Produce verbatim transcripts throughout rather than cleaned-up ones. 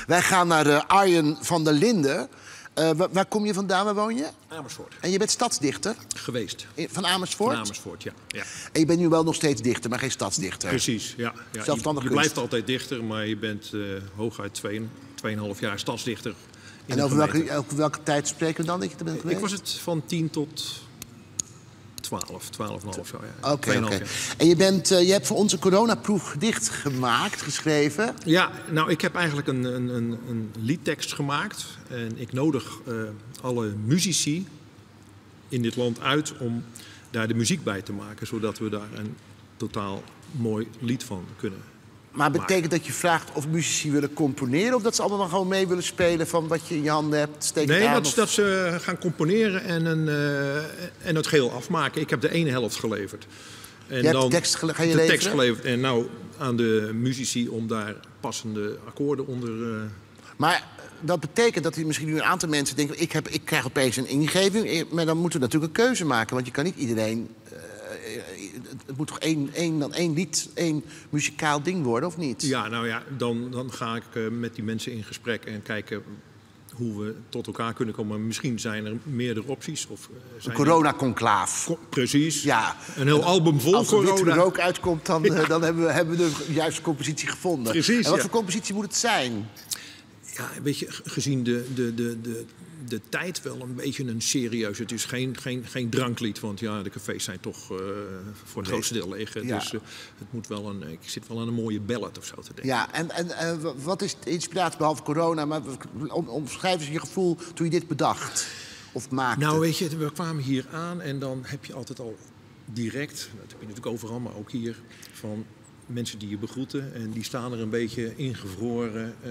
Wij gaan naar uh, Arjen van der Linden. Uh, waar, waar kom je vandaan? Waar woon je? Amersfoort. En je bent stadsdichter? Geweest. Van Amersfoort? Van Amersfoort, ja. ja. En je bent nu wel nog steeds dichter, maar geen stadsdichter? Precies, ja. ja. Zelfstandig je, je blijft altijd dichter, maar je bent uh, hooguit twee, tweeënhalf jaar stadsdichter. En over welke, over welke tijd spreken we dan dat je er bent geweest? Ik was het van tien tot twaalf, twaalf en half jaar. Ja. Oké, okay, okay. En je, bent, uh, je hebt voor ons een coronaproef gedicht gemaakt, geschreven? Ja, nou, ik heb eigenlijk een, een, een, een liedtekst gemaakt. En ik nodig uh, alle muzici in dit land uit om daar de muziek bij te maken, zodat we daar een totaal mooi lied van kunnen Maar betekent dat je vraagt of muzici willen componeren, of dat ze allemaal gewoon mee willen spelen van wat je in je handen hebt? Steek nee, het aan, dat, of... dat ze gaan componeren en, een, uh, en het geheel afmaken. Ik heb de ene helft geleverd. En je dan hebt de tekst, ga je de leveren? tekst geleverd. En nou aan de muzici om daar passende akkoorden onder... Uh... Maar dat betekent dat misschien nu een aantal mensen denken... Ik, heb, ik krijg opeens een ingeving, maar dan moeten we natuurlijk een keuze maken. Want je kan niet iedereen... Uh, het moet toch één, één, dan één lied, één muzikaal ding worden, of niet? Ja, nou ja, dan, dan ga ik uh, met die mensen in gesprek en kijken hoe we tot elkaar kunnen komen. Misschien zijn er meerdere opties. Of, uh, zijn een coronaconclaaf. Co precies. Ja. Een heel album vol als corona. Als er rook uitkomt, dan, ja. uh, dan hebben, we, hebben we de juiste compositie gevonden. Precies, en wat ja. voor compositie moet het zijn? Ja, weet je, gezien de, de, de, de, de tijd wel een beetje een serieus. Het is geen, geen, geen dranklied, want ja, de cafés zijn toch uh, voor het grootste deel leeg. Ja. Dus uh, het moet wel een, ik zit wel aan een mooie ballad of zo te denken. Ja, en, en uh, wat is de inspiratie behalve corona? Maar om, omschrijf eens je gevoel toen je dit bedacht of maakte. Nou, weet je, we kwamen hier aan en dan heb je altijd al direct, dat heb je natuurlijk overal, maar ook hier, van mensen die je begroeten en die staan er een beetje ingevroren. Uh,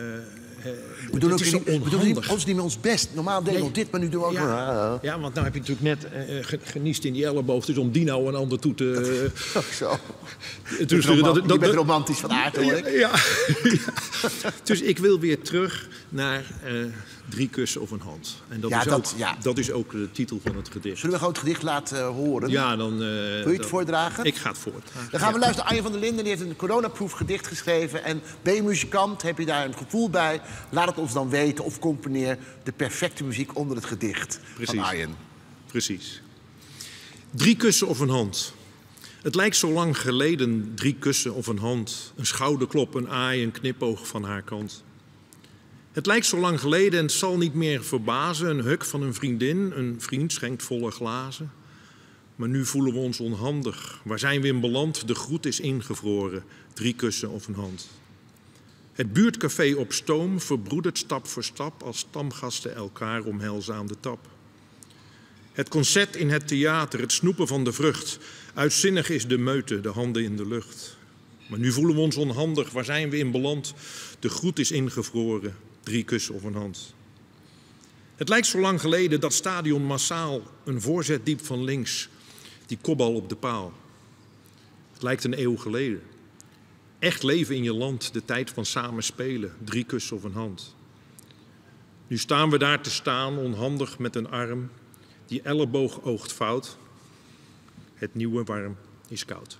we doen, ook is niet, we doen niet, ons niet meer ons best. Normaal deden we nee. nog dit, maar nu doen we ook... Ja, ja, want nou heb je natuurlijk net uh, geniest in die elleboog. Dus om die nou een ander toe te... Uh, zo. Dus, je dat, dat, dat, bent romantisch van aard, hoor ik. Ja, ja, ja. Dus ik wil weer terug naar uh, Drie kussen of een hand. En dat, ja, is dat, ook, ja. dat is ook de titel van het gedicht. Zullen we gewoon het gedicht laten uh, horen? Ja, dan... Uh, wil je het dan, voordragen? Ik ga het voordragen. Dan gaan we ja. luisteren. Arjen van der Linden die heeft een coronaproef gedicht geschreven. En ben je muzikant, heb je daar een gevoel bij? Laat het ons dan weten of componeer de perfecte muziek onder het gedicht Precies. van Arjen. Precies. Drie kussen of een hand. Het lijkt zo lang geleden, drie kussen of een hand. Een schouderklop, een aai, een knipoog van haar kant. Het lijkt zo lang geleden en het zal niet meer verbazen. Een huk van een vriendin, een vriend schenkt volle glazen. Maar nu voelen we ons onhandig. Waar zijn we in beland? De groet is ingevroren. Drie kussen of een hand. Het buurtcafé op stoom verbroedert stap voor stap als stamgasten elkaar omhelzen aan de tap. Het concert in het theater, het snoepen van de vrucht. Uitzinnig is de meute, de handen in de lucht. Maar nu voelen we ons onhandig, waar zijn we in beland? De groet is ingevroren, drie kussen of een hand. Het lijkt zo lang geleden dat stadion massaal een voorzet diep van links. Die kopbal op de paal. Het lijkt een eeuw geleden. Echt leven in je land, de tijd van samen spelen, drie kussen of een hand. Nu staan we daar te staan, onhandig met een arm. Die elleboog oogt fout. Het nieuwe warm is koud.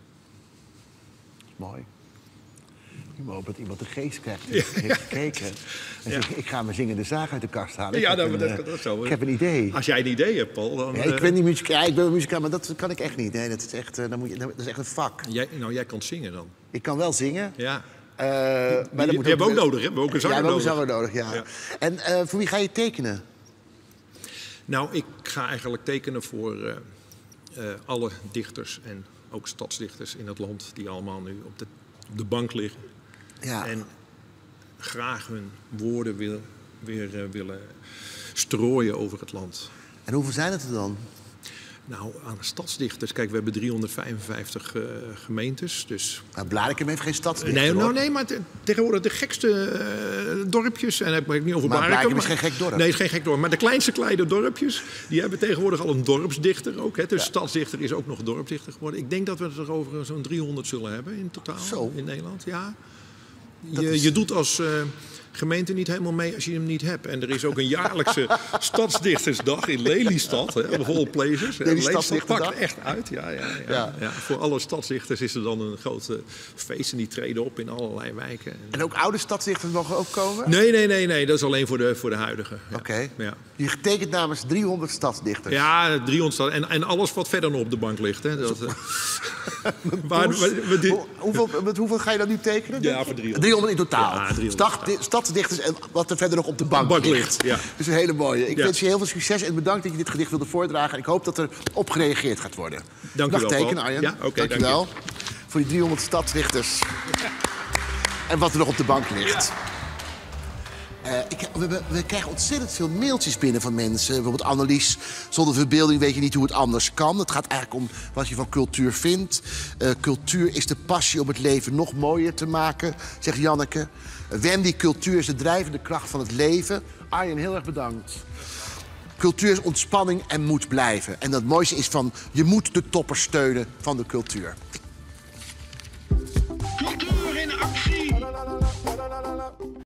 Mooi. Ik hoop dat iemand de geest krijgt. Die heeft ja. gekeken. En ja. zegt, ik ga mijn zingende zaag uit de kast halen. Ja, ik, dat, heb dat, een, dat, dat zo. ik heb een idee. Als jij een idee hebt, Paul, dan... Ja, ik ben niet muzikaal, ja, ik ben muzikaal, maar dat kan ik echt niet. Nee, dat is echt, dan moet je, dat is echt een vak. Jij, nou, jij kan zingen dan? Ik kan wel zingen. Ja. Uh, maar je je, moet je hebt ook nodig, hè? We hebben ook een zanger ja, we nodig. hebben ook een zanger nodig, ja. ja. En uh, voor wie ga je tekenen? Nou, ik ga eigenlijk tekenen voor uh, uh, alle dichters en ook stadsdichters in het land die allemaal nu op de, op de bank liggen. Ja. En graag hun woorden wil, weer uh, willen strooien over het land. En hoeveel zijn het er dan? Nou, aan stadsdichters. Kijk, we hebben driehonderdvijfenvijftig uh, gemeentes. Dus... Nou, Blarikum heeft geen stadsdichter. Nee, nou, nee, maar te, tegenwoordig de gekste uh, dorpjes. En dan heb ik niet over maar Blarikum. Maar is geen gek dorp. Nee, het is geen gek dorp. Maar de kleinste kleine dorpjes, die hebben tegenwoordig al een dorpsdichter ook. Hè. Dus ja. Stadsdichter is ook nog dorpsdichter geworden. Ik denk dat we het er over zo'n driehonderd zullen hebben in totaal Zo. in Nederland. Ja. Je, is... je doet als uh, gemeente niet helemaal mee als je hem niet hebt. En er is ook een jaarlijkse stadsdichtersdag in Lelystad, hè, bijvoorbeeld Places. Lelystad pakt echt uit. Ja, ja, ja, ja. Ja, voor alle stadsdichters is er dan een groot uh, feest en die treden op in allerlei wijken. En ook oude stadsdichters mogen ook komen? Nee, nee, nee, nee. Dat is alleen voor de, voor de huidige. Ja. Oké. Okay. Ja. Je getekent namens driehonderd stadsdichters. Ja, driehonderd stad en, en alles wat verder nog op de bank ligt. Hè. Dat, uh, maar, maar, dit... hoeveel, met hoeveel ga je dan nu tekenen? Ja, voor driehonderd. driehonderd in totaal. Ja, driehonderd Stad, totaal. Stadsdichters en wat er verder nog op de bank, bank ligt. ligt. Ja. Dus een hele mooie. Ik ja. wens je heel veel succes en bedankt dat je dit gedicht wilde voordragen. En ik hoop dat er op gereageerd gaat worden. Dank u wel, tekenen, Arjen. Ja, okay, dank je wel. Voor die driehonderd stadsdichters. En wat er nog op de bank ligt. Ja. Uh, ik, we, we, we krijgen ontzettend veel mailtjes binnen van mensen. Bijvoorbeeld Annelies, zonder verbeelding weet je niet hoe het anders kan. Het gaat eigenlijk om wat je van cultuur vindt. Uh, cultuur is de passie om het leven nog mooier te maken, zegt Janneke. Uh, Wendy, cultuur is de drijvende kracht van het leven. Arjen, heel erg bedankt. Cultuur is ontspanning en moet blijven. En het mooiste is van, je moet de toppers steunen van de cultuur. Cultuur in actie!